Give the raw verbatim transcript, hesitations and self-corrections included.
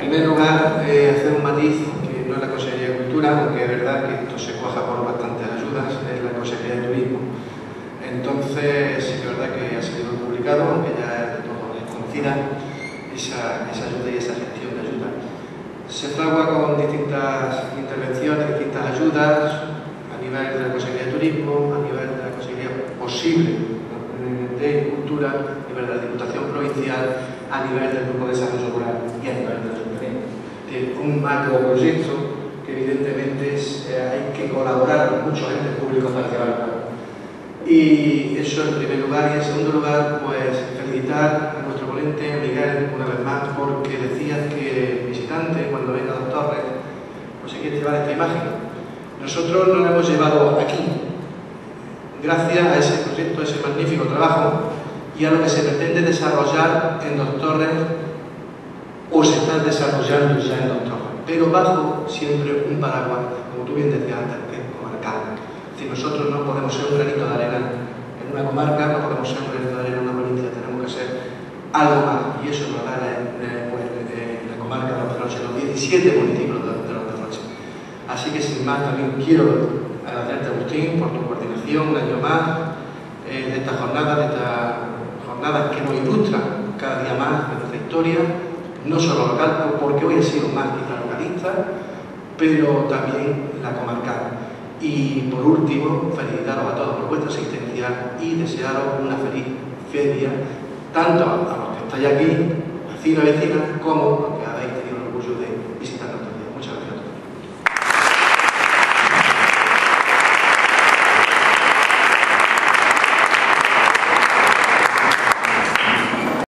primer lugar, eh, hacer un matiz que no es la Consejería de Cultura, aunque es verdad que esto se cuaja por bastantes ayudas, es la Consejería de Turismo. Entonces, sí que es verdad que ha sido publicado, aunque ya es de todos desconocida, esa, esa ayuda y esa gestión de ayuda. Se fragua con distintas intervenciones, distintas ayudas a nivel de la Consejería de Turismo, a nivel de la Consejería posible de Cultura, a nivel de la Diputación Provincial, a nivel del Grupo de Desarrollo Rural y a nivel del Ayuntamiento. Es un macro proyecto que evidentemente es, eh, hay que colaborar con muchos entes públicos para llevarlo. Y eso en primer lugar. Y en segundo lugar, pues felicitar a nuestro ponente, Miguel, una vez más, porque decía que el visitante, cuando venga a Dos Torres, pues se quiere llevar esta imagen. Nosotros no la hemos llevado aquí, gracias a ese proyecto, a ese magnífico trabajo y a lo que se pretende desarrollar en Dos Torres, o se está desarrollando ya en Dos Torres, pero bajo siempre un paraguas, como tú bien decías antes, que es comarcal. Es decir, nosotros no podemos ser un granito de arena en una comarca, no podemos ser un granito de arena en una provincia, tenemos que ser algo más, y eso nos da la, la, pues, la comarca de Los Pedroches, los diecisiete municipios de, de Los Pedroches. Así que sin más, también quiero agradecerte, Agustín, por tu coordinación un año más eh, de estas jornadas, de estas jornadas que nos ilustran cada día más de nuestra historia, no solo local, porque hoy he sido más quizá localista, pero también la comarcal. Y por último, felicitaros a todos por vuestra asistencia y desearos una feliz feria, tanto a los que estáis aquí, vecinos y vecinas, como a los que